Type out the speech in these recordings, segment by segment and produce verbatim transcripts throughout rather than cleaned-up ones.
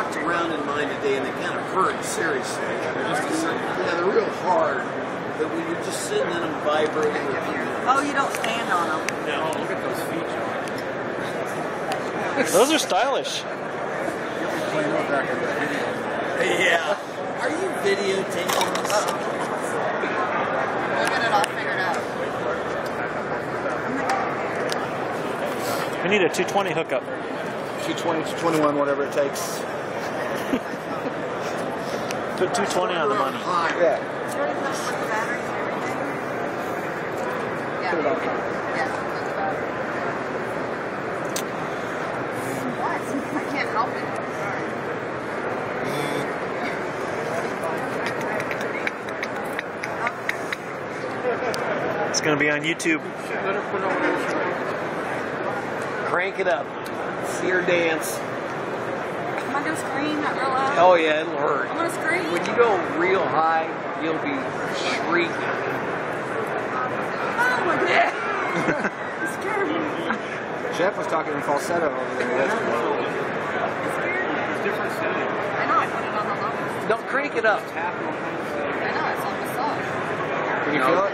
walked around in mine today, and they kind of hurt, seriously. They're just, yeah, they're real hard. But when you're just sitting in them vibrating. Oh, you don't stand on them. No, look at those feet, John. Those are stylish. Yeah. Are you videotaping this? We'll get it all figured out. We need a two twenty hookup. two twenty, two twenty-one, whatever it takes. Put two twenty on the money. Yeah. Yeah. Put it on. Yeah. What? I can't help it. It's going to be on YouTube. Crank it up. See her dance. Am I going to scream that real loud? Oh yeah, it'll hurt. I'm going to scream. When you go real high, you'll be shrieking. Oh my God. Yeah. You scared me. Jeff was talking in falsetto over there yesterday. You scared me. Different setting. I know, I put it on the lowest. Don't crank it up. I know, it's on the side. Can you feel it?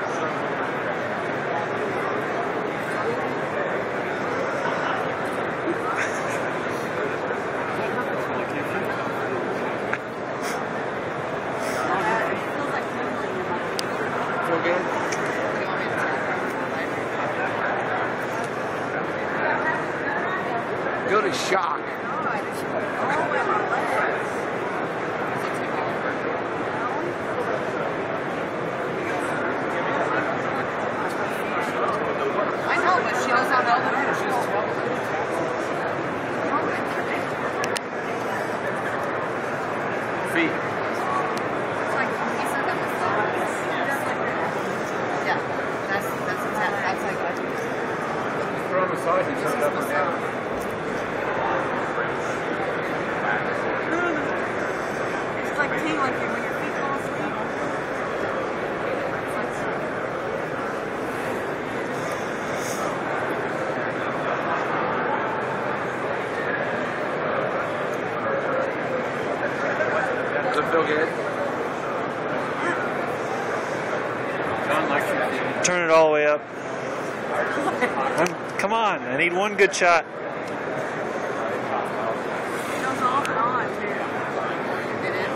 Feel good? Go to shock. I know, but she knows how to open her. Feet. It's like, he said that was so nice. Yeah, that's, that's exactly, that's like, Put it on the side and turn it up and down. it's like tingling you when your feet fall asleep. It's like so. Does it feel good? John likes your feet. Turn it all the way up. I'm, come on, I need one good shot. It goes off and on, too. It is?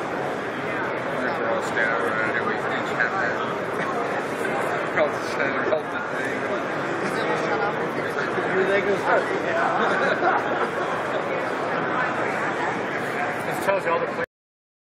Shut up. Everything goes hurt. This tells you all the